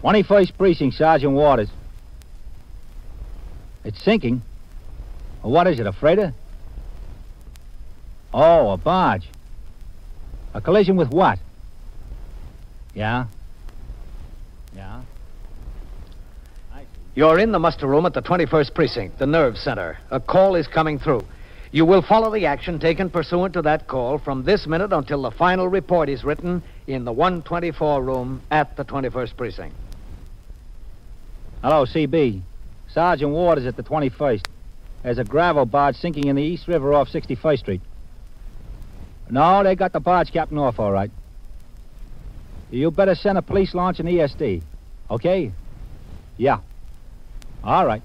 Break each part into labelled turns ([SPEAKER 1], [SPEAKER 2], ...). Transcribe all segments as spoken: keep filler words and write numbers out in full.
[SPEAKER 1] twenty-first Precinct, Sergeant Waters. It's sinking. Well, what is it, a freighter? Oh, a barge. A collision with what? Yeah? Yeah? I see.
[SPEAKER 2] You're in the muster room at the twenty-first Precinct, the nerve center. A call is coming through. You will follow the action taken pursuant to that call from this minute until the final report is written in the one twenty-four room at the twenty-first Precinct.
[SPEAKER 1] Hello, C B. Sergeant Waters at the twenty-first. There's a gravel barge sinking in the East River off sixty-first Street. No, they got the barge captain off all right. You better send a police launch and E S D. Okay? Yeah. All right.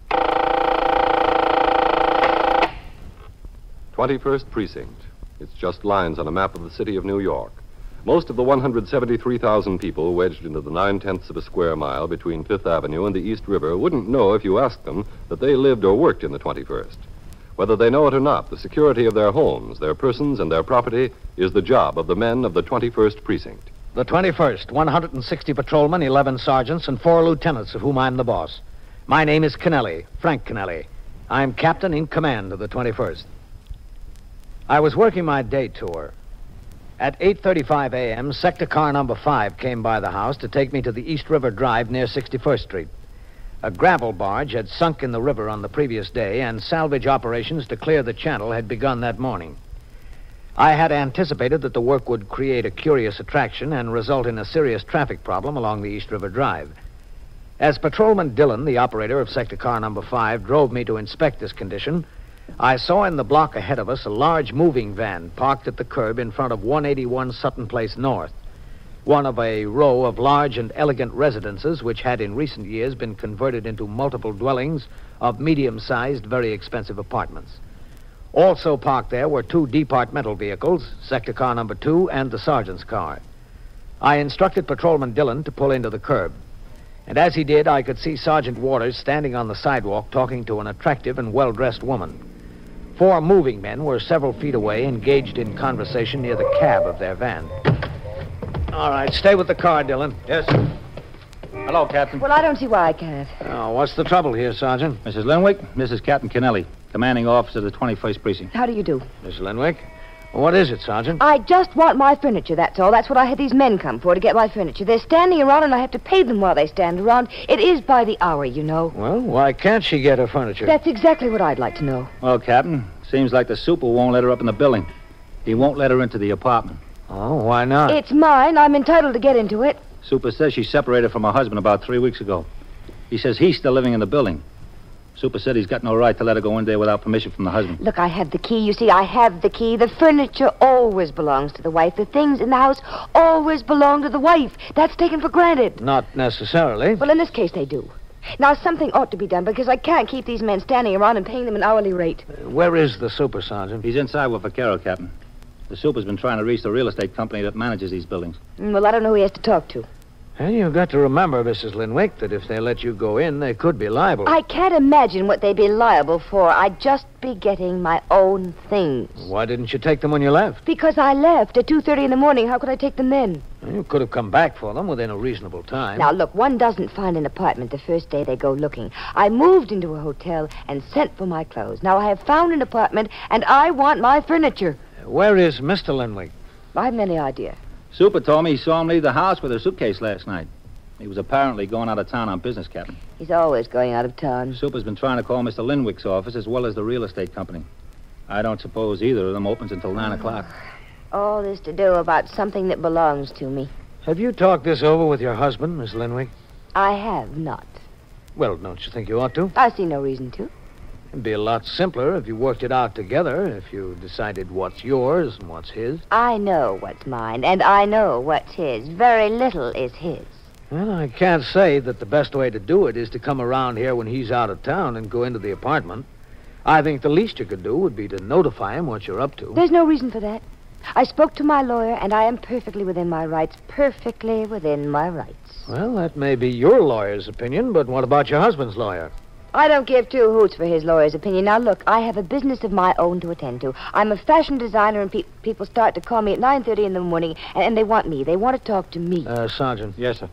[SPEAKER 3] twenty-first Precinct. It's just lines on a map of the city of New York. Most of the one hundred seventy-three thousand people wedged into the nine-tenths of a square mile between Fifth Avenue and the East River wouldn't know if you asked them that they lived or worked in the twenty-first. Whether they know it or not, the security of their homes, their persons, and their property is the job of the men of the twenty-first Precinct.
[SPEAKER 2] The twenty-first, one hundred sixty patrolmen, eleven sergeants, and four lieutenants, of whom I'm the boss. My name is Kennelly, Frank Kennelly. I'm captain in command of the twenty-first. I was working my day tour. At eight thirty-five a.m., sector car number five came by the house to take me to the East River Drive near sixty-first Street. A gravel barge had sunk in the river on the previous day, and salvage operations to clear the channel had begun that morning. I had anticipated that the work would create a curious attraction and result in a serious traffic problem along the East River Drive. As Patrolman Dillon, the operator of sector car number five, drove me to inspect this condition, I saw in the block ahead of us a large moving van parked at the curb in front of one eighty-one Sutton Place North, one of a row of large and elegant residences which had in recent years been converted into multiple dwellings of medium-sized, very expensive apartments. Also parked there were two departmental vehicles, sector car number two and the sergeant's car. I instructed Patrolman Dillon to pull into the curb. And as he did, I could see Sergeant Waters standing on the sidewalk talking to an attractive and well-dressed woman. Four moving men were several feet away, engaged in conversation near the cab of their van. All right, stay with the car, Dillon.
[SPEAKER 1] Yes. Hello, Captain.
[SPEAKER 4] Well, I don't see why I can't.
[SPEAKER 2] Oh, what's the trouble here, Sergeant?
[SPEAKER 1] Missus Linwick, this is Captain Kennelly, commanding officer of the twenty-first Precinct.
[SPEAKER 4] How do you do?
[SPEAKER 2] Miss Linwick? What is it, Sergeant?
[SPEAKER 4] I just want my furniture, that's all. That's what I had these men come for, to get my furniture. They're standing around, and I have to pay them while they stand around. It is by the hour, you know.
[SPEAKER 2] Well, why can't she get her furniture?
[SPEAKER 4] That's exactly what I'd like to know.
[SPEAKER 1] Well, Captain, seems like the super won't let her up in the building. He won't let her into the apartment.
[SPEAKER 2] Oh, why not?
[SPEAKER 4] It's mine. I'm entitled to get into it.
[SPEAKER 1] Super says she separated from her husband about three weeks ago. He says he's still living in the building. Super said he's got no right to let her go in there without permission from the husband.
[SPEAKER 4] Look, I have the key. You see, I have the key. The furniture always belongs to the wife. The things in the house always belong to the wife. That's taken for granted.
[SPEAKER 2] Not necessarily.
[SPEAKER 4] Well, in this case, they do. Now, something ought to be done, because I can't keep these men standing around and paying them an hourly rate.
[SPEAKER 2] Uh, where is the super, Sergeant?
[SPEAKER 1] He's inside with Vaquero, Captain. The super's been trying to reach the real estate company that manages these buildings.
[SPEAKER 4] Mm, Well, I don't know who he has to talk to.
[SPEAKER 2] And you've got to remember, Missus Linwick, that if they let you go in, they could be liable.
[SPEAKER 4] I can't imagine what they'd be liable for. I'd just be getting my own things.
[SPEAKER 2] Why didn't you take them when you left?
[SPEAKER 4] Because I left at two thirty in the morning. How could I take them then?
[SPEAKER 2] You could have come back for them within a reasonable time.
[SPEAKER 4] Now, look, one doesn't find an apartment the first day they go looking. I moved into a hotel and sent for my clothes. Now, I have found an apartment, and I want my furniture.
[SPEAKER 2] Where is Mister Linwick?
[SPEAKER 4] I haven't any idea.
[SPEAKER 1] Super told me he saw him leave the house with her suitcase last night. He was apparently going out of town on business, Captain.
[SPEAKER 4] He's always going out of town.
[SPEAKER 1] Super's been trying to call Mister Linwick's office as well as the real estate company. I don't suppose either of them opens until nine o'clock.
[SPEAKER 4] All this to do about something that belongs to me.
[SPEAKER 2] Have you talked this over with your husband, Miss Linwick?
[SPEAKER 4] I have not.
[SPEAKER 2] Well, don't you think you ought to?
[SPEAKER 4] I see no reason to.
[SPEAKER 2] It'd be a lot simpler if you worked it out together, if you decided what's yours and what's his.
[SPEAKER 4] I know what's mine, and I know what's his. Very little is his.
[SPEAKER 2] Well, I can't say that the best way to do it is to come around here when he's out of town and go into the apartment. I think the least you could do would be to notify him what you're up to.
[SPEAKER 4] There's no reason for that. I spoke to my lawyer, and I am perfectly within my rights. Perfectly within my rights.
[SPEAKER 2] Well, that may be your lawyer's opinion, but what about your husband's lawyer?
[SPEAKER 4] I don't give two hoots for his lawyer's opinion. Now, look, I have a business of my own to attend to. I'm a fashion designer, and pe- people start to call me at nine thirty in the morning, and, and they want me. They want to talk to me.
[SPEAKER 2] Uh, Sergeant.
[SPEAKER 1] Yes, sir.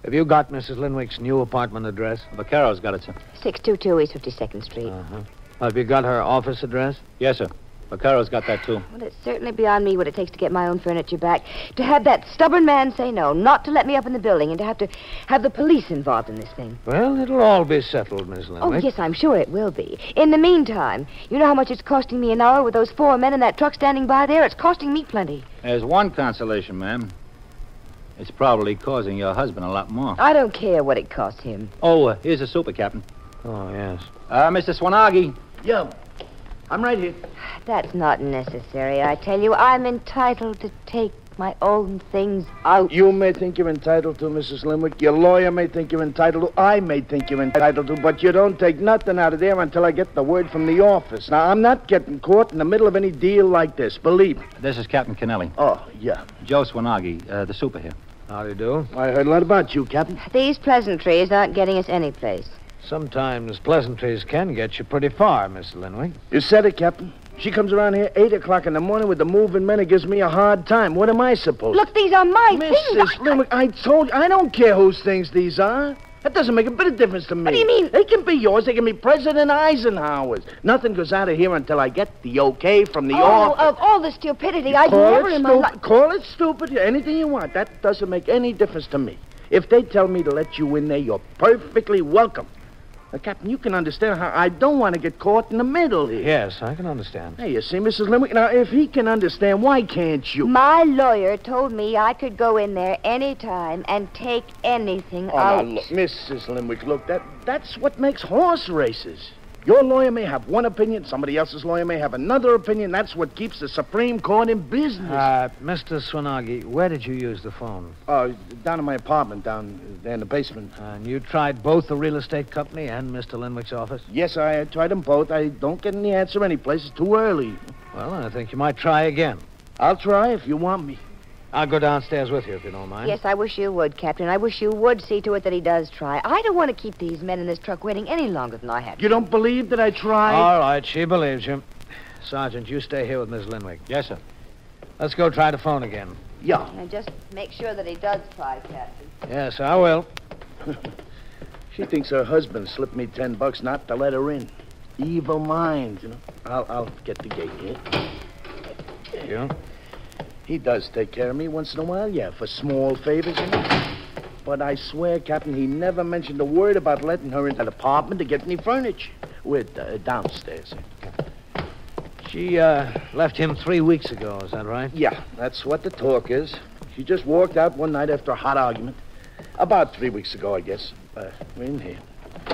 [SPEAKER 2] Have you got Missus Linwick's new apartment address?
[SPEAKER 1] Vaccaro's got it, sir.
[SPEAKER 4] six two two East fifty-second Street.
[SPEAKER 2] Uh-huh. Have you got her office address?
[SPEAKER 1] Yes, sir. Vaccaro's got that, too.
[SPEAKER 4] Well, it's certainly beyond me what it takes to get my own furniture back. To have that stubborn man say no, not to let me up in the building, and to have to have the police involved in this thing.
[SPEAKER 2] Well, it'll all be settled, Miss Linwick.
[SPEAKER 4] Oh, yes, I'm sure it will be. In the meantime, you know how much it's costing me an hour with those four men in that truck standing by there? It's costing me plenty.
[SPEAKER 1] There's one consolation, ma'am. It's probably causing your husband a lot more.
[SPEAKER 4] I don't care what it costs him.
[SPEAKER 1] Oh, uh, here's a super, Captain.
[SPEAKER 2] Oh, yes.
[SPEAKER 1] Uh, Mister Swanagi.
[SPEAKER 5] Yeah, I'm right here.
[SPEAKER 4] That's not necessary, I tell you. I'm entitled to take my own things out.
[SPEAKER 5] You may think you're entitled to, Missus Linwick. Your lawyer may think you're entitled to. I may think you're entitled to. But you don't take nothing out of there until I get the word from the office. Now, I'm not getting caught in the middle of any deal like this. Believe me.
[SPEAKER 1] This is Captain Kennelly.
[SPEAKER 5] Oh, yeah.
[SPEAKER 1] Joe Swanagi, uh, the super here.
[SPEAKER 2] How do you do?
[SPEAKER 5] I heard a lot about you, Captain.
[SPEAKER 4] These pleasantries aren't getting us any place.
[SPEAKER 2] Sometimes pleasantries can get you pretty far, Miss Linwick.
[SPEAKER 5] You said it, Captain. She comes around here eight o'clock in the morning with the moving men and gives me a hard time. What am I supposed
[SPEAKER 4] Look, these are my
[SPEAKER 5] Missus
[SPEAKER 4] things.
[SPEAKER 5] Linwick, I told you, I don't care whose things these are. That doesn't make a bit of difference to me.
[SPEAKER 4] What do you mean?
[SPEAKER 5] They can be yours. They can be President Eisenhower's. Nothing goes out of here until I get the okay from the
[SPEAKER 4] Oh,
[SPEAKER 5] office.
[SPEAKER 4] of all the stupidity, I'd
[SPEAKER 5] Call
[SPEAKER 4] never
[SPEAKER 5] it
[SPEAKER 4] in my
[SPEAKER 5] stupid.
[SPEAKER 4] life...
[SPEAKER 5] Call it stupid. Anything you want. That doesn't make any difference to me. If they tell me to let you in there, you're perfectly welcome. Now, Captain, you can understand how I don't want to get caught in the middle here.
[SPEAKER 2] Yes, I can understand.
[SPEAKER 5] Hey, you see, Missus Linwick, now, if he can understand, why can't you?
[SPEAKER 4] My lawyer told me I could go in there any time and take anything
[SPEAKER 5] Oh,
[SPEAKER 4] out.
[SPEAKER 5] now, look, Missus Linwick, look, that, that's what makes horse races. Your lawyer may have one opinion, somebody else's lawyer may have another opinion. That's what keeps the Supreme Court in business.
[SPEAKER 2] Uh, Mister Swanagi, where did you use the phone?
[SPEAKER 5] Uh, down in my apartment, down there in the basement.
[SPEAKER 2] And you tried both the real estate company and Mister Linwick's office?
[SPEAKER 5] Yes, I tried them both. I don't get any answer anyplace. It's too early.
[SPEAKER 2] Well, I think you might try again.
[SPEAKER 5] I'll try if you want me.
[SPEAKER 2] I'll go downstairs with you if you don't mind.
[SPEAKER 4] Yes, I wish you would, Captain. I wish you would see to it that he does try. I don't want to keep these men in this truck waiting any longer than I have to.
[SPEAKER 5] You don't believe that I tried?
[SPEAKER 2] All right, she believes you. Sergeant, you stay here with Miss Linwick.
[SPEAKER 1] Yes, sir.
[SPEAKER 2] Let's go try the phone again.
[SPEAKER 5] Yeah.
[SPEAKER 4] And just make sure that he does try, Captain.
[SPEAKER 2] Yes, I will.
[SPEAKER 5] She thinks her husband slipped me ten bucks not to let her in. Evil mind, you know. I'll, I'll get the gate here.
[SPEAKER 2] Thank you.
[SPEAKER 5] He does take care of me once in a while, yeah, for small favors, you know. But I swear, Captain, he never mentioned a word about letting her into the apartment to get any furniture. We're uh, downstairs.
[SPEAKER 2] She, uh, left him three weeks ago, is that right?
[SPEAKER 5] Yeah, that's what the talk is. She just walked out one night after a hot argument. About three weeks ago, I guess. Uh, we're in here.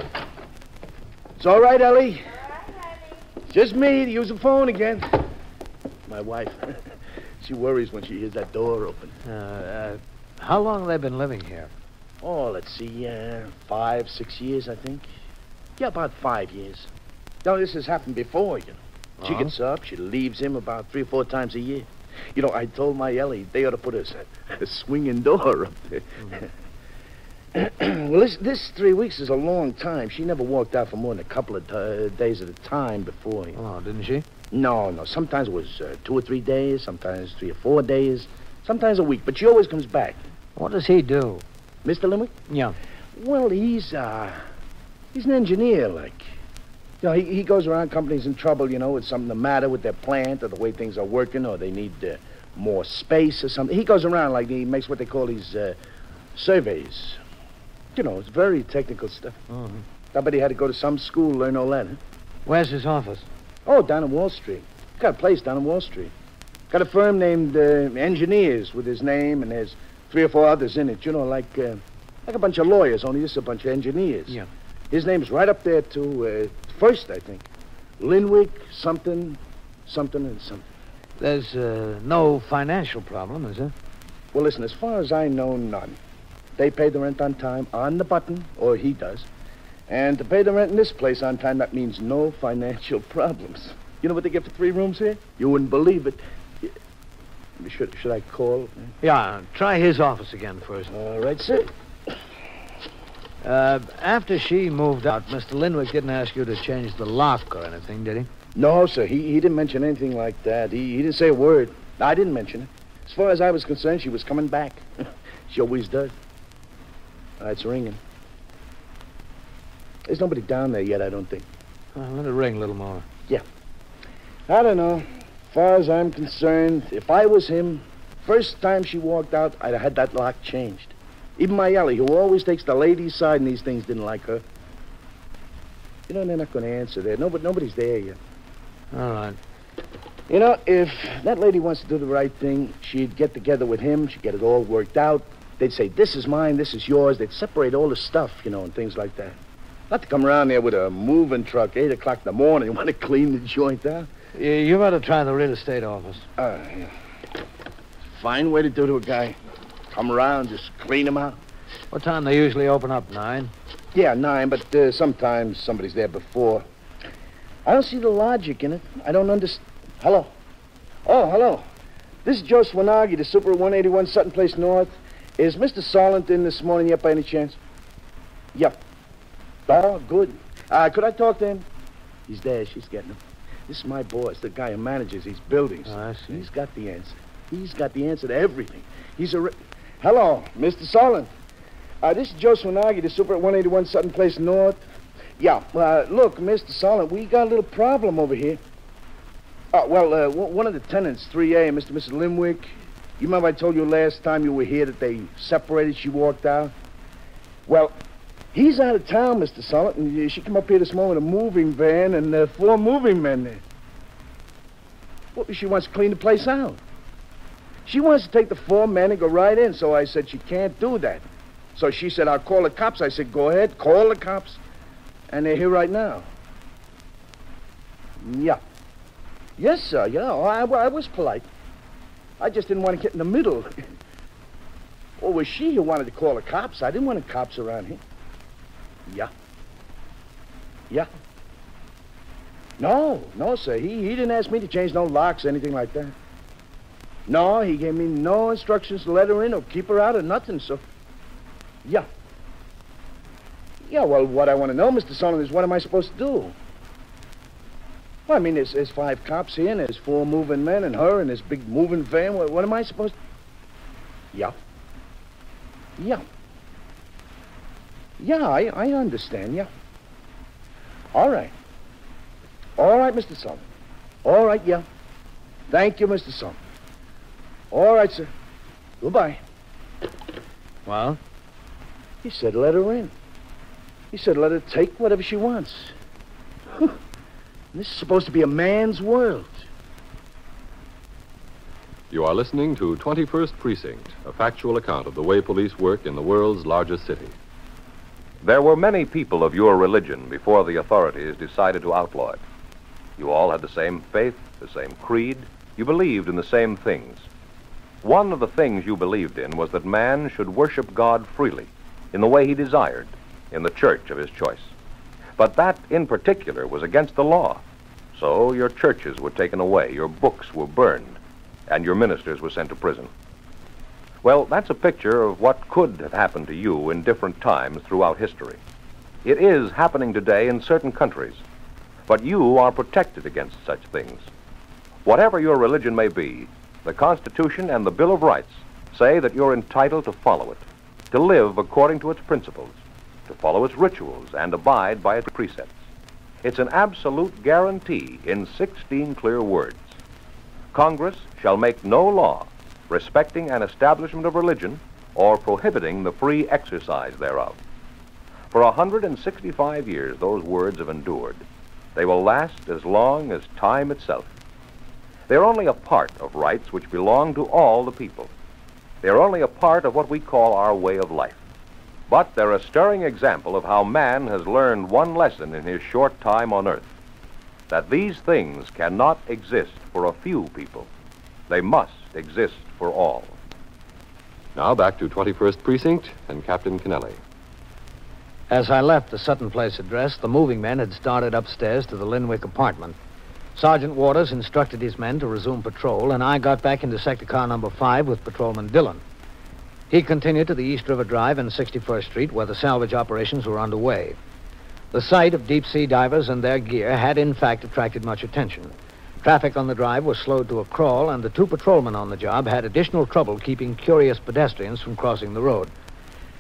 [SPEAKER 5] It's all right, Ellie. Just me to use the phone again. My wife. She worries when she hears that door open.
[SPEAKER 2] Uh, uh, how long have they been living here?
[SPEAKER 5] Oh, let's see, uh, five, six years, I think. Yeah, about five years. Now, this has happened before, you know. She
[SPEAKER 2] Oh?
[SPEAKER 5] gets up, she leaves him about three or four times a year. You know, I told my Ellie they ought to put a, a swinging door up there. Mm. Well, this, this three weeks is a long time. She never walked out for more than a couple of uh, days at a time before. You know.
[SPEAKER 2] Oh, didn't she?
[SPEAKER 5] No, no. Sometimes it was uh, two or three days, sometimes three or four days, sometimes a week. But she always comes back.
[SPEAKER 2] What does he do?
[SPEAKER 5] Mister Linwick?
[SPEAKER 2] Yeah.
[SPEAKER 5] Well, he's, uh, he's an engineer, like. You know, he, he goes around companies in trouble, you know, with something the matter with their plant or the way things are working or they need uh, more space or something. He goes around like he makes what they call these uh, surveys. You know, it's very technical stuff.
[SPEAKER 2] Mm-hmm.
[SPEAKER 5] I bet he had to go to some school to learn all that, huh?
[SPEAKER 2] Where's his office?
[SPEAKER 5] Oh, down in Wall Street. Got a place down in Wall Street. Got a firm named uh, Engineers with his name, and there's three or four others in it. You know, like uh, like a bunch of lawyers, only just a bunch of engineers.
[SPEAKER 2] Yeah.
[SPEAKER 5] His name's right up there, too. Uh, first, I think. Linwick, something, something, and something.
[SPEAKER 2] There's uh, no financial problem, is there?
[SPEAKER 5] Well, listen, as far as I know, none. They pay the rent on time, on the button, or he does. And to pay the rent in this place on time, that means no financial problems. You know what they get for three rooms here? You wouldn't believe it. Should, should I call?
[SPEAKER 2] Yeah, try his office again first.
[SPEAKER 5] All right, sir.
[SPEAKER 2] Uh, after she moved out, Mister Linwick didn't ask you to change the lock or anything, did he?
[SPEAKER 5] No, sir. He, he didn't mention anything like that. He, he didn't say a word. I didn't mention it. As far as I was concerned, she was coming back. She always does. Uh, it's ringing. There's nobody down there yet, I don't think.
[SPEAKER 2] Uh, let it ring a little more.
[SPEAKER 5] I don't know. As far as I'm concerned, if I was him, first time she walked out, I'd have had that lock changed. Even my Ellie, who always takes the lady's side in these things, didn't like her. You know, they're not going to answer there. Nobody, nobody's there yet.
[SPEAKER 2] All right.
[SPEAKER 5] You know, if that lady wants to do the right thing, she'd get together with him. She'd get it all worked out. They'd say, this is mine, this is yours. They'd separate all the stuff, you know, and things like that. Not to come around there with a moving truck, eight o'clock in the morning, want to clean the joint out.
[SPEAKER 2] You, you ought to try the real estate office.
[SPEAKER 5] Uh, yeah. Fine way to do to a guy. Come around, just clean him out.
[SPEAKER 2] What time they usually open up? Nine?
[SPEAKER 5] Yeah, nine, but uh, sometimes somebody's there before. I don't see the logic in it. I don't understand. Hello? Oh, hello. This is Joe Swanagi, the super at one eighty-one Sutton Place North. Is Mister Solent in this morning yet by any chance? Yeah. Oh, good. Uh, could I talk to him? He's there. She's getting him. This is my boss, the guy who manages these buildings.
[SPEAKER 2] Oh, I see.
[SPEAKER 5] He's got the answer. He's got the answer to everything. He's a... Re- Hello, Mister Solent. Uh, this is Joe Swanagi, the super at one eighty-one Sutton Place North. Yeah, uh, look, Mister Solent, we got a little problem over here. Uh, well, uh, w- one of the tenants, three A, Mister and Missus Limwick, you remember I told you last time you were here that they separated, she walked out? Well, he's out of town, Mister Solent, and she came up here this morning with a moving van and uh, four moving men there. Well, she wants to clean the place out. She wants to take the four men and go right in, so I said she can't do that. So she said, I'll call the cops. I said, go ahead, call the cops. And they're here right now. Yeah. Yes, sir, yeah, I, I was polite. I just didn't want to get in the middle. Or was she who wanted to call the cops? I didn't want the cops around here. Yeah. Yeah. No, no, sir. He, he didn't ask me to change no locks or anything like that. No, he gave me no instructions to let her in or keep her out or nothing, so... Yeah. Yeah, well, what I want to know, Mister Solomon, is what am I supposed to do? Well, I mean, there's, there's five cops here, and there's four moving men, and her, and this big moving van. What, what am I supposed to... Yeah. Yeah. Yeah, I, I understand, yeah. All right. All right, Mister Solomon. All right, yeah. Thank you, Mister Solomon. All right, sir. Goodbye.
[SPEAKER 2] Well?
[SPEAKER 5] He said let her in. He said let her take whatever she wants. This is supposed to be a man's world.
[SPEAKER 3] You are listening to twenty-first Precinct, a factual account of the way police work in the world's largest city.
[SPEAKER 6] There were many people of your religion before the authorities decided to outlaw it. You all had the same faith, the same creed. You believed in the same things. One of the things you believed in was that man should worship God freely, in the way he desired, in the church of his choice. But that, in particular, was against the law. So your churches were taken away, your books were burned, and your ministers were sent to prison. Well, that's a picture of what could have happened to you in different times throughout history. It is happening today in certain countries, but you are protected against such things. Whatever your religion may be, the Constitution and the Bill of Rights say that you're entitled to follow it, to live according to its principles, to follow its rituals and abide by its precepts. It's an absolute guarantee in sixteen clear words. Congress shall make no law respecting an establishment of religion or prohibiting the free exercise thereof. For one hundred sixty-five years, those words have endured. They will last as long as time itself. They're only a part of rights which belong to all the people. They're only a part of what we call our way of life. But they're a stirring example of how man has learned one lesson in his short time on earth, that these things cannot exist for a few people. They must exist for all.
[SPEAKER 3] Now back to twenty-first Precinct and Captain Kennelly.
[SPEAKER 2] As I left the Sutton Place address, the moving men had started upstairs to the Linwick apartment. Sergeant Waters instructed his men to resume patrol, and I got back into sector car number five with Patrolman Dillon. He continued to the East River Drive and sixty-first Street, where the salvage operations were underway. The sight of deep-sea divers and their gear had, in fact, attracted much attention. Traffic on the drive was slowed to a crawl, and the two patrolmen on the job had additional trouble keeping curious pedestrians from crossing the road.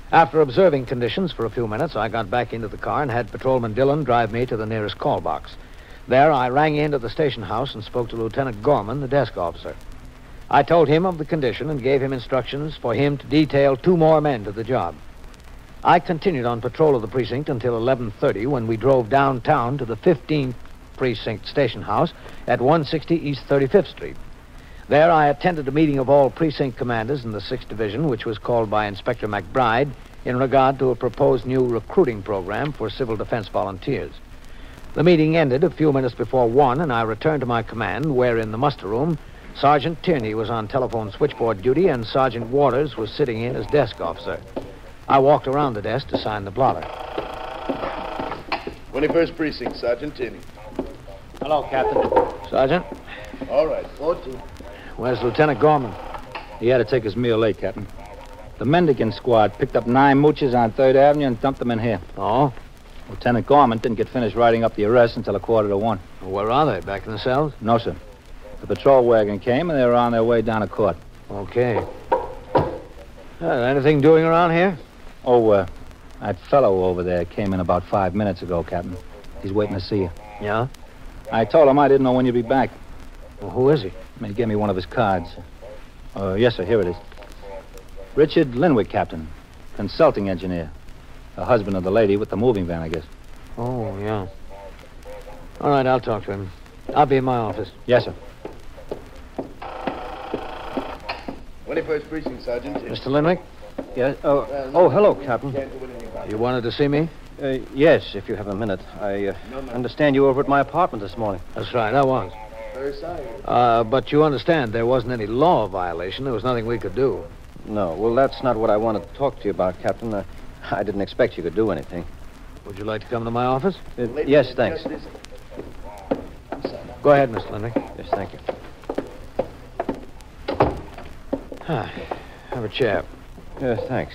[SPEAKER 2] After observing conditions for a few minutes, I got back into the car and had Patrolman Dillon drive me to the nearest call box. There, I rang into the station house and spoke to Lieutenant Gorman, the desk officer. I told him of the condition and gave him instructions for him to detail two more men to the job. I continued on patrol of the precinct until eleven thirty when we drove downtown to the fifteenth Precinct station house at one sixty East thirty-fifth Street. There, I attended a meeting of all precinct commanders in the sixth Division, which was called by Inspector McBride in regard to a proposed new recruiting program for civil defense volunteers. The meeting ended a few minutes before one, and I returned to my command, where in the muster room, Sergeant Tierney was on telephone switchboard duty, and Sergeant Waters was sitting in as desk officer. I walked around the desk to sign the blotter.
[SPEAKER 5] twenty-first Precinct, Sergeant Tierney.
[SPEAKER 1] Hello, Captain.
[SPEAKER 2] Sergeant,
[SPEAKER 5] All right, fourteen.
[SPEAKER 2] where's Lieutenant Gorman?
[SPEAKER 1] He had to take his meal late, Captain. The Mendicant squad picked up nine mooches on third Avenue and dumped them in here.
[SPEAKER 2] Oh?
[SPEAKER 1] Lieutenant Gorman didn't get finished writing up the arrest until a quarter to one.
[SPEAKER 2] Where are they? Back in the cells?
[SPEAKER 1] No, sir. The patrol wagon came, and they were on their way down to court.
[SPEAKER 2] Okay. Uh, anything doing around here?
[SPEAKER 1] Oh, uh, that fellow over there came in about five minutes ago, Captain. He's waiting to see you.
[SPEAKER 2] Yeah?
[SPEAKER 1] I told him I didn't know when you'd be back.
[SPEAKER 2] Well, who is he?
[SPEAKER 1] He gave me one of his cards. Uh, yes, sir, here it is. Richard Linwick, Captain. Consulting engineer. The husband of the lady with the moving van, I guess.
[SPEAKER 2] Oh, yeah. All right, I'll talk to him. I'll be in my office.
[SPEAKER 1] Yes, sir.
[SPEAKER 5] twenty-first Precinct, Sergeant.
[SPEAKER 2] Mister Linwick,
[SPEAKER 7] Yes. Oh, oh, hello, Captain.
[SPEAKER 2] you wanted to see me?
[SPEAKER 7] Uh, yes, if you have a minute. I uh, understand you were over at my apartment this morning.
[SPEAKER 2] That's right, I was.
[SPEAKER 5] Very sorry.
[SPEAKER 2] Uh, but you understand there wasn't any law violation. There was nothing we could do.
[SPEAKER 7] No, well, that's not what I wanted to talk to you about, Captain. Uh, I didn't expect you could do anything.
[SPEAKER 2] Would you like to come to my office?
[SPEAKER 7] Uh, yes, thanks.
[SPEAKER 2] Go ahead, Mister Linwick.
[SPEAKER 7] Yes, thank you.
[SPEAKER 2] Ah, have a chair.
[SPEAKER 7] Yes, thanks.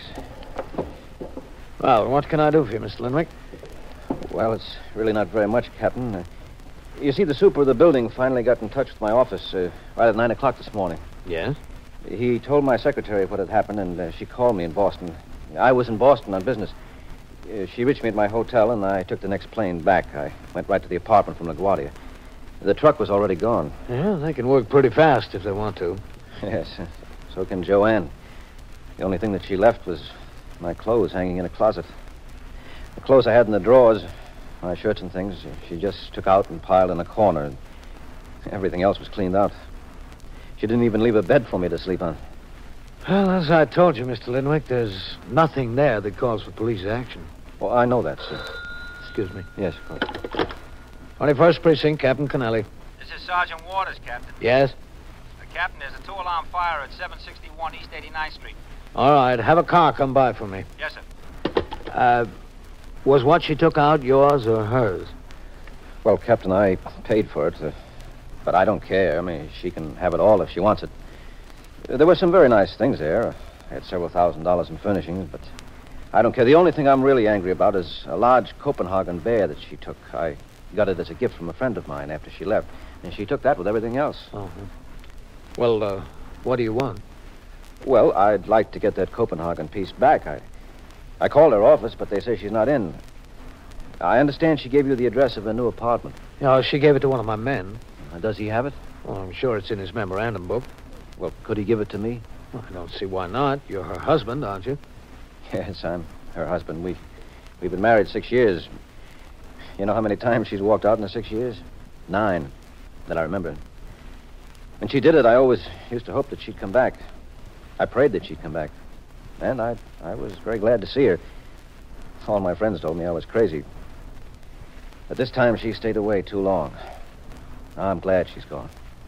[SPEAKER 2] Well, what can I do for you, Mister Linwick?
[SPEAKER 7] Well, it's really not very much, Captain. Uh, you see, the super of the building finally got in touch with my office uh, right at nine o'clock this morning.
[SPEAKER 2] Yes?
[SPEAKER 7] He told my secretary what had happened, and uh, she called me in Boston. I was in Boston on business. Uh, she reached me at my hotel, and I took the next plane back. I went right to the apartment from LaGuardia. The truck was already gone.
[SPEAKER 2] Yeah, they can work pretty fast if they want to.
[SPEAKER 7] Yes, so can Joanne. The only thing that she left was my clothes hanging in a closet. The clothes I had in the drawers, my shirts and things, she just took out and piled in a corner. And everything else was cleaned out. She didn't even leave a bed for me to sleep on.
[SPEAKER 2] Well, as I told you, Mister Linwick, there's nothing there that calls for police action.
[SPEAKER 7] Well, I know that, sir.
[SPEAKER 2] Excuse me.
[SPEAKER 7] Yes, of course.
[SPEAKER 2] twenty-first Precinct, Captain Kennelly.
[SPEAKER 1] This is Sergeant Waters, Captain.
[SPEAKER 2] Yes?
[SPEAKER 1] Uh, Captain, there's a two-alarm fire at seven sixty-one East eighty-ninth Street.
[SPEAKER 2] All right, have a car come by for me.
[SPEAKER 1] Yes, sir.
[SPEAKER 2] Uh, was what she took out yours or hers?
[SPEAKER 7] Well, Captain, I paid for it, uh, but I don't care. I mean, she can have it all if she wants it. Uh, there were some very nice things there. I had several thousand dollars in furnishings, but I don't care. The only thing I'm really angry about is a large Copenhagen bear that she took. I got it as a gift from a friend of mine after she left, and she took that with everything else.
[SPEAKER 2] Uh-huh. Well, uh, what do you want?
[SPEAKER 7] Well, I'd like to get that Copenhagen piece back. I, I called her office, but they say she's not in. I understand she gave you the address of her new apartment.
[SPEAKER 2] Yeah, she gave it to one of my men.
[SPEAKER 7] Uh, does he have it?
[SPEAKER 2] Well, I'm sure it's in his memorandum book.
[SPEAKER 7] Well, could he give it to me?
[SPEAKER 2] Well, I don't see why not. You're her husband, aren't you?
[SPEAKER 7] Yes, I'm her husband. We, we've been married six years. You know how many times she's walked out in the six years? Nine, that I remember. When she did it, I always used to hope that she'd come back. I prayed that she'd come back. And I, I was very glad to see her. All my friends told me I was crazy. But this time she stayed away too long. I'm glad she's gone.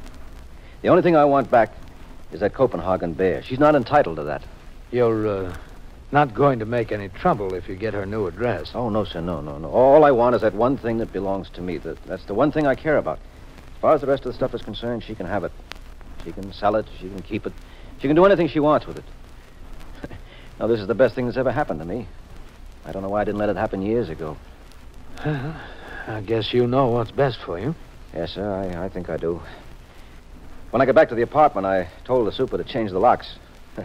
[SPEAKER 7] The only thing I want back is that Copenhagen bear. She's not entitled to that.
[SPEAKER 2] You're, uh, not going to make any trouble if you get her new address.
[SPEAKER 7] Oh, no, sir, no, no, no. All I want is that one thing that belongs to me. That, that's the one thing I care about. As far as the rest of the stuff is concerned, she can have it. She can sell it. She can keep it. She can do anything she wants with it. Now, this is the best thing that's ever happened to me. I don't know why I didn't let it happen years ago.
[SPEAKER 2] Well, I guess you know what's best for you.
[SPEAKER 7] Yes, sir, I, I think I do. When I got back to the apartment, I told the super to change the locks.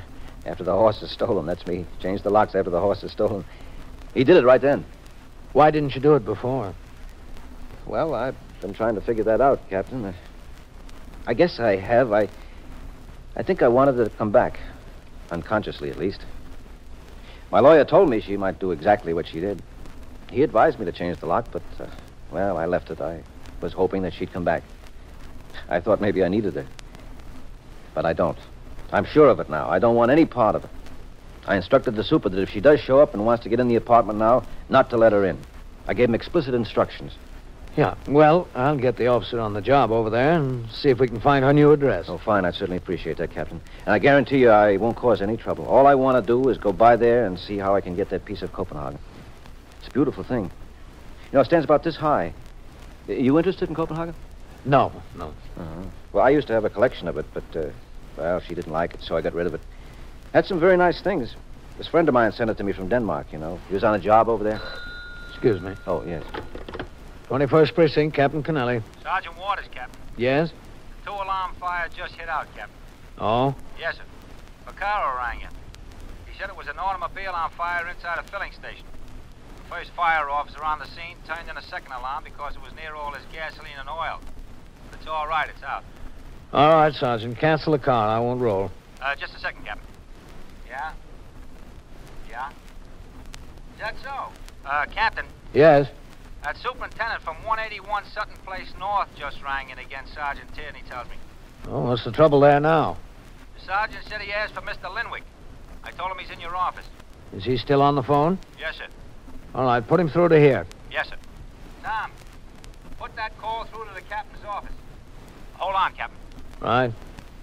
[SPEAKER 7] After the horse is stolen, that's me. Change the locks after the horse is stolen. He did it right then.
[SPEAKER 2] Why didn't you do it before?
[SPEAKER 7] Well, I've been trying to figure that out, Captain. I, I guess I have. I, I think I wanted her to come back. Unconsciously, at least. My lawyer told me she might do exactly what she did. He advised me to change the lock, but, uh, well, I left it. I was hoping that she'd come back. I thought maybe I needed her. But I don't. I'm sure of it now. I don't want any part of it. I instructed the super that if she does show up and wants to get in the apartment now, not to let her in. I gave him explicit instructions.
[SPEAKER 2] Yeah, well, I'll get the officer on the job over there and see if we can find her new address.
[SPEAKER 7] Oh, fine. I'd certainly appreciate that, Captain. And I guarantee you I won't cause any trouble. All I want to do is go by there and see how I can get that piece of Copenhagen. It's a beautiful thing. You know, it stands about this high. Are you interested in Copenhagen?
[SPEAKER 2] No, no.
[SPEAKER 7] Uh-huh. Well, I used to have a collection of it, but, uh, well, she didn't like it, so I got rid of it. Had some very nice things. This friend of mine sent it to me from Denmark, you know. He was on a job over there.
[SPEAKER 2] Excuse me.
[SPEAKER 7] Oh, yes.
[SPEAKER 2] twenty-first Precinct, Captain Kennelly.
[SPEAKER 1] Sergeant Waters, Captain.
[SPEAKER 2] Yes?
[SPEAKER 1] Two-alarm fire just hit out, Captain.
[SPEAKER 2] Oh?
[SPEAKER 1] Yes, sir. Vaccaro rang you. He said it was an automobile on fire inside a filling station. The first fire officer on the scene turned in a second alarm because it was near all his gasoline and oil. But it's all right, it's out.
[SPEAKER 2] All right, Sergeant. Cancel the car. I won't roll.
[SPEAKER 1] Uh, just a second, Captain. Yeah? Yeah? Is that so? Uh, Captain,
[SPEAKER 2] Yes?
[SPEAKER 1] that superintendent from one eighty-one Sutton Place North just rang in again, Sergeant Tierney tells me.
[SPEAKER 2] Oh, what's the trouble there now?
[SPEAKER 1] The sergeant said he asked for Mister Linwick. I told him he's in your office.
[SPEAKER 2] Is he still on the phone?
[SPEAKER 1] Yes, sir.
[SPEAKER 2] All right, put him through to here.
[SPEAKER 1] Yes, sir. Tom, put that call through to the captain's office. Hold on, Captain.
[SPEAKER 2] Right.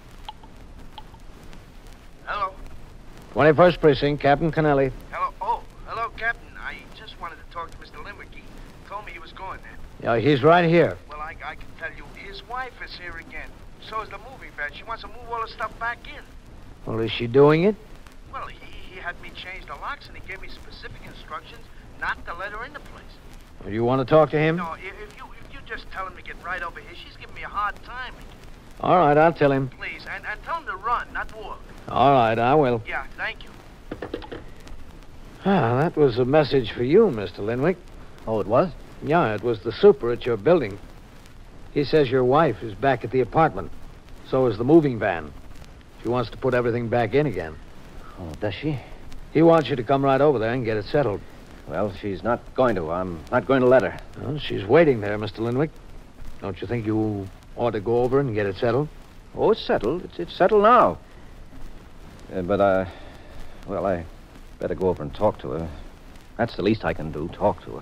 [SPEAKER 5] Hello.
[SPEAKER 2] twenty-first Precinct, Captain Kennelly.
[SPEAKER 5] Hello. Oh, hello, Captain. I just wanted to talk to Mister Linwick. He told me he was going there.
[SPEAKER 2] Yeah, he's right here.
[SPEAKER 5] Well, I, I can tell you, his wife is here again. So is the moving van. She wants to move all the stuff back in.
[SPEAKER 2] Well, is she doing it?
[SPEAKER 5] Well, he, he had me change the locks, and he gave me specific instructions not to let her in the place.
[SPEAKER 2] Do you want to talk to him?
[SPEAKER 5] No, if, if you if you just tell him to get right over here, she's giving me a hard time.
[SPEAKER 2] All right, I'll tell him.
[SPEAKER 5] Please, and, and tell him to run, not walk.
[SPEAKER 2] All right, I will.
[SPEAKER 5] Yeah, thank you.
[SPEAKER 2] Ah, that was a message for you, Mister Linwick.
[SPEAKER 7] Oh, it was?
[SPEAKER 2] Yeah, it was the super at your building. He says your wife is back at the apartment. So is the moving van. She wants to put everything back in again.
[SPEAKER 7] Oh, does she?
[SPEAKER 2] He wants you to come right over there and get it settled.
[SPEAKER 7] Well, she's not going to. I'm not going to let her.
[SPEAKER 2] Well, she's waiting there, Mister Linwick. Don't you think you ought to go over and get it settled?
[SPEAKER 7] Oh, it's settled. It's, it's settled now. Uh, but, uh, well, I better go over and talk to her. That's the least I can do, talk to her.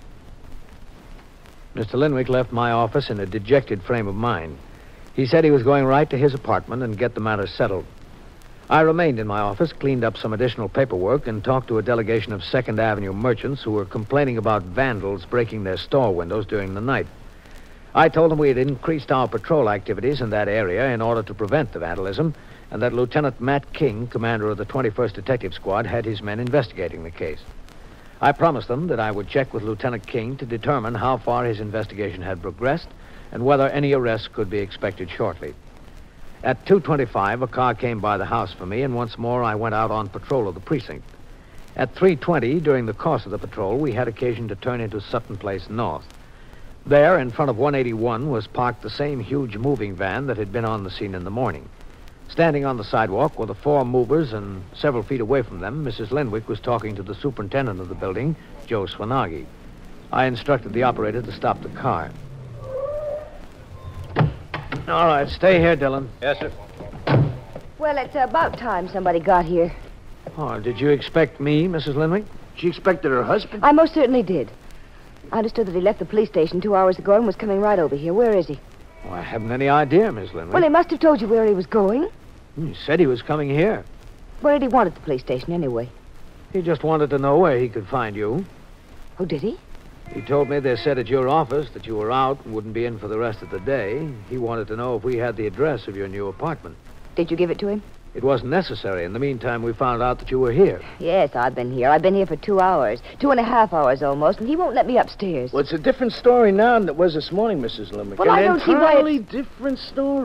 [SPEAKER 2] Mister Linwick left my office in a dejected frame of mind. He said he was going right to his apartment and get the matter settled. I remained in my office, cleaned up some additional paperwork, and talked to a delegation of Second Avenue merchants who were complaining about vandals breaking their store windows during the night. I told them we had increased our patrol activities in that area in order to prevent the vandalism, and that Lieutenant Matt King, commander of the twenty-first Detective Squad, had his men investigating the case. I promised them that I would check with Lieutenant King to determine how far his investigation had progressed and whether any arrests could be expected shortly. At two twenty-five, a car came by the house for me, and once more I went out on patrol of the precinct. At three twenty, during the course of the patrol, we had occasion to turn into Sutton Place North. There, in front of one eighty-one, was parked the same huge moving van that had been on the scene in the morning. Standing on the sidewalk were the four movers, and several feet away from them, Missus Linwick was talking to the superintendent of the building, Joe Swanagi. I instructed the operator to stop the car. All right, stay here, Dillon.
[SPEAKER 7] Yes, sir.
[SPEAKER 4] Well, it's about time somebody got here.
[SPEAKER 2] Oh, did you expect me, Missus Linwick?
[SPEAKER 5] She expected her husband?
[SPEAKER 4] I most certainly did. I understood that he left the police station two hours ago and was coming right over here. Where is he?
[SPEAKER 2] Oh, I haven't any idea, Miss Linwick.
[SPEAKER 4] Well, he must have told you where he was going.
[SPEAKER 2] He said he was coming here.
[SPEAKER 4] Where did he want at the police station, anyway?
[SPEAKER 2] He just wanted to know where he could find you.
[SPEAKER 4] Oh, did he?
[SPEAKER 2] He told me they said at your office that you were out and wouldn't be in for the rest of the day. He wanted to know if we had the address of your new apartment.
[SPEAKER 4] Did you give it to him?
[SPEAKER 2] It wasn't necessary. In the meantime, we found out that you were here.
[SPEAKER 4] Yes, I've been here. I've been here for two hours. Two and a half hours almost, and he won't let me upstairs.
[SPEAKER 5] Well, it's a different story now than it was this morning, Missus Linwick.
[SPEAKER 4] Well,
[SPEAKER 5] An
[SPEAKER 4] I don't see why
[SPEAKER 5] entirely different story.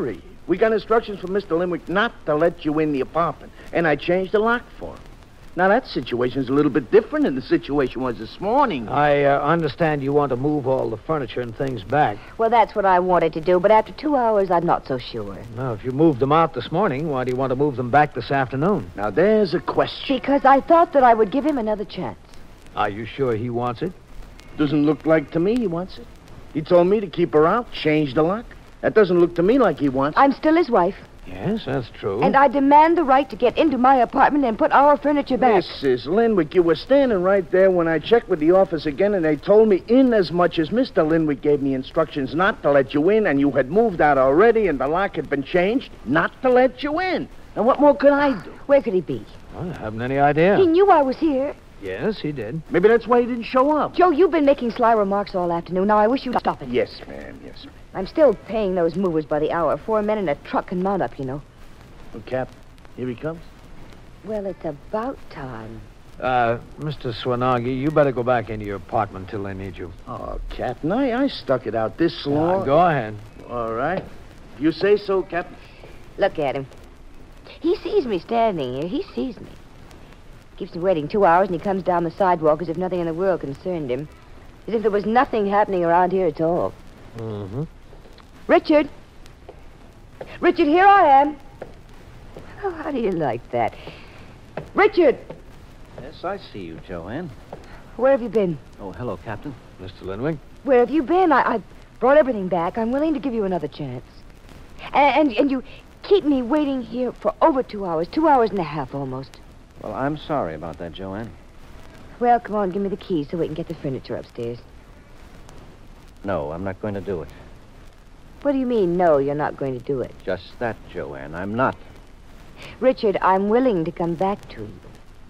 [SPEAKER 5] We got instructions from Mister Linwick not to let you in the apartment, and I changed the lock for him. Now, that situation's a little bit different than the situation was this morning.
[SPEAKER 2] I uh, understand you want to move all the furniture and things back.
[SPEAKER 4] Well, that's what I wanted to do, but after two hours, I'm not so sure.
[SPEAKER 2] Now, if you moved them out this morning, why do you want to move them back this afternoon?
[SPEAKER 5] Now, there's a question.
[SPEAKER 4] Because I thought that I would give him another chance.
[SPEAKER 2] Are you sure he wants it?
[SPEAKER 5] Doesn't look like to me he wants it. He told me to keep her out, change the lock. That doesn't look to me like he wants it.
[SPEAKER 4] I'm still his wife.
[SPEAKER 2] Yes, that's true.
[SPEAKER 4] And I demand the right to get into my apartment and put our furniture back.
[SPEAKER 5] Missus Linwick, you were standing right there when I checked with the office again, and they told me in as much as Mister Linwick gave me instructions not to let you in, and you had moved out already, and the lock had been changed, not to let you in. Now, what more could I do?
[SPEAKER 4] Where could he be?
[SPEAKER 2] Well, I haven't any idea.
[SPEAKER 4] He knew I was here.
[SPEAKER 2] Yes, he did.
[SPEAKER 5] Maybe that's why he didn't show up.
[SPEAKER 4] Joe, you've been making sly remarks all afternoon. Now, I wish you'd stop it.
[SPEAKER 5] Yes, ma'am, yes, ma'am.
[SPEAKER 4] I'm still paying those movers by the hour. Four men in a truck can mount up, you know.
[SPEAKER 5] Well, Cap, here he comes.
[SPEAKER 4] Well, it's about time.
[SPEAKER 2] Uh, Mister Swanagi, you better go back into your apartment till they need you.
[SPEAKER 5] Oh, Captain, I, I stuck it out this long.
[SPEAKER 2] Uh, go ahead.
[SPEAKER 5] All right. You say so, Captain.
[SPEAKER 4] Look at him. He sees me standing here. He sees me. Keeps me waiting two hours, and he comes down the sidewalk as if nothing in the world concerned him. As if there was nothing happening around here at all.
[SPEAKER 2] Mm-hmm.
[SPEAKER 4] Richard. Richard, here I am. Oh, how do you like that? Richard!
[SPEAKER 7] Yes, I see you, Joanne.
[SPEAKER 4] Where have you been?
[SPEAKER 7] Oh, hello, Captain.
[SPEAKER 2] Mister Linwick?
[SPEAKER 4] Where have you been? I, I brought everything back. I'm willing to give you another chance. And, and, and you keep me waiting here for over two hours. Two hours and a half, almost.
[SPEAKER 7] Well, I'm sorry about that, Joanne.
[SPEAKER 4] Well, come on, give me the keys so we can get the furniture upstairs.
[SPEAKER 7] No, I'm not going to do it.
[SPEAKER 4] What do you mean, no, you're not going to do it?
[SPEAKER 7] Just that, Joanne. I'm not.
[SPEAKER 4] Richard, I'm willing to come back to you.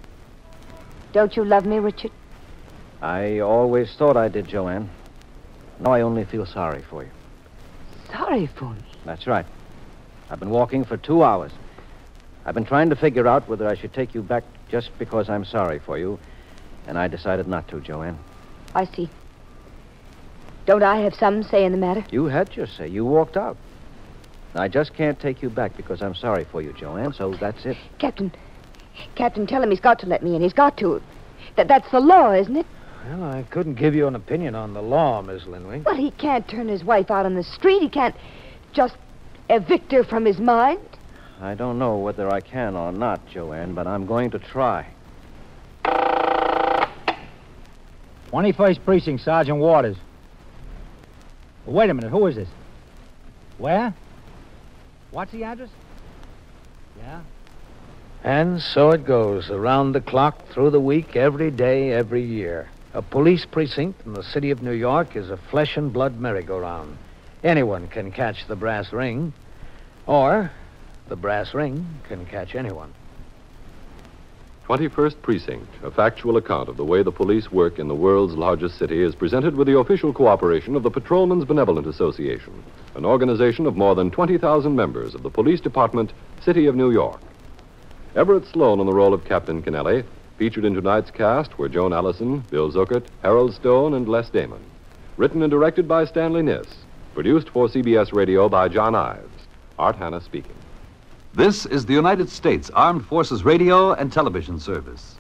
[SPEAKER 4] Don't you love me, Richard?
[SPEAKER 7] I always thought I did, Joanne. Now I only feel sorry for you.
[SPEAKER 4] Sorry for me?
[SPEAKER 7] That's right. I've been walking for two hours. I've been trying to figure out whether I should take you back just because I'm sorry for you, and I decided not to, Joanne.
[SPEAKER 4] I see. Don't I have some say in the matter?
[SPEAKER 7] You had your say. You walked out. I just can't take you back because I'm sorry for you, Joanne, so that's it.
[SPEAKER 4] Captain, Captain, tell him he's got to let me in. He's got to. That, that's the law, isn't it?
[SPEAKER 2] Well, I couldn't give you an opinion on the law, Miss Linwick.
[SPEAKER 4] Well, he can't turn his wife out on the street. He can't just evict her from his mind.
[SPEAKER 7] I don't know whether I can or not, Joanne, but I'm going to try.
[SPEAKER 1] twenty-first Precinct, Sergeant Waters. Wait a minute, who is this? Where? What's the address? Yeah?
[SPEAKER 2] And so it goes, around the clock, through the week, every day, every year. A police precinct in the city of New York is a flesh and blood merry-go-round. Anyone can catch the brass ring, or the brass ring can catch anyone.
[SPEAKER 3] twenty-first Precinct, a factual account of the way the police work in the world's largest city, is presented with the official cooperation of the Patrolmen's Benevolent Association, an organization of more than twenty thousand members of the Police Department, City of New York. Everett Sloan in the role of Captain Kennelly. Featured in tonight's cast were Joan Allison, Bill Zuckert, Harold Stone, and Les Damon. Written and directed by Stanley Niss. Produced for C B S Radio by John Ives. Art Hanna speaking.
[SPEAKER 8] This is the United States Armed Forces Radio and Television Service.